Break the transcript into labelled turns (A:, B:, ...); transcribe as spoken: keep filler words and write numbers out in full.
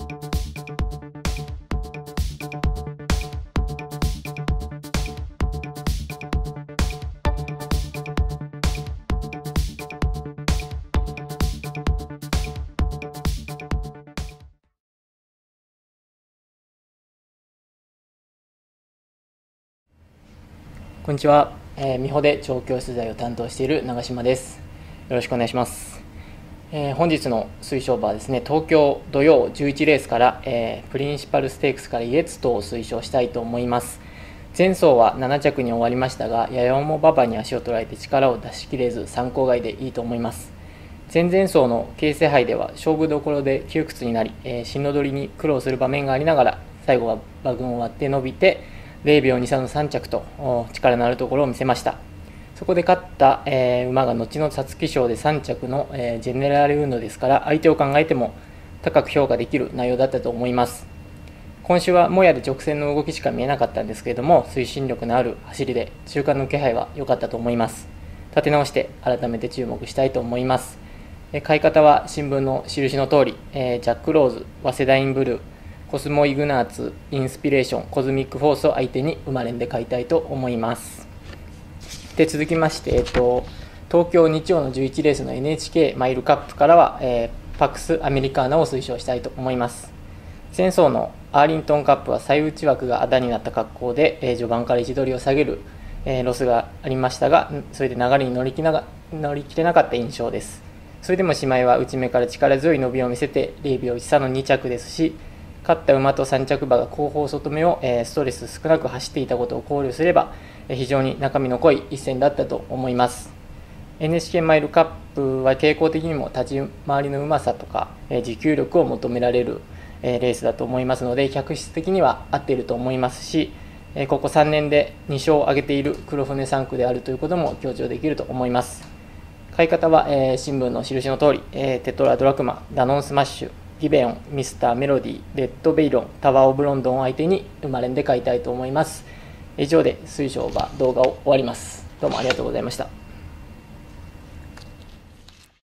A: こんにちは、えー、美穂で調教取材を担当している長島です。よろしくお願いします。えー、本日の推奨馬はですね、東京土曜じゅういちレースから、えー、プリンシパルステークスからイエツトを推奨したいと思います。前走はなな着に終わりましたが、やや重馬場に足を取られて力を出し切れず参考外でいいと思います。前々走の京成杯では勝負どころで窮屈になり、えー、進路取りに苦労する場面がありながら、最後は馬群を割って伸びてゼロびょうに差のさん着と力のあるところを見せました。そこで勝った、えー、馬が後の皐月賞でさん着の、えー、ジェネラルウンドですから、相手を考えても高く評価できる内容だったと思います。今週はもやで直線の動きしか見えなかったんですけれども、推進力のある走りで中間の気配は良かったと思います。立て直して改めて注目したいと思います。えー、買い方は新聞の印の通り、えー、ジャックローズ、早稲田インブルー、コスモイグナーツ、インスピレーション、コズミックフォースを相手に馬連で買いたいと思います。で続きまして、えっと、東京日曜のじゅういちレースの エヌエイチケー マイルカップからは、えー、パクスアメリカーナを推奨したいと思います。前走のアーリントンカップは最内枠があだになった格好で、えー、序盤から位置取りを下げる、えー、ロスがありましたが、それで流れに乗り切なが乗り切れなかった印象です。それでも姉妹は内目から力強い伸びを見せてゼロびょういち差のに着ですし、勝った馬とさん着馬が後方外目をストレス少なく走っていたことを考慮すれば、非常に中身の濃い一戦だったと思います。 エヌエイチケー マイルカップは傾向的にも立ち回りのうまさとか持久力を求められるレースだと思いますので、客室的には合っていると思いますし、ここさんねんでに勝を挙げている黒船さん区であるということも強調できると思います。買い方は新聞の印の通り、テトラドラクマ、ダノンスマッシュ、ギベオン、ミスターメロディ、レッドベイロン、タワーオブロンドンを相手に馬連で買いたいと思います。以上で推奨馬動画を終わります。どうもありがとうございました。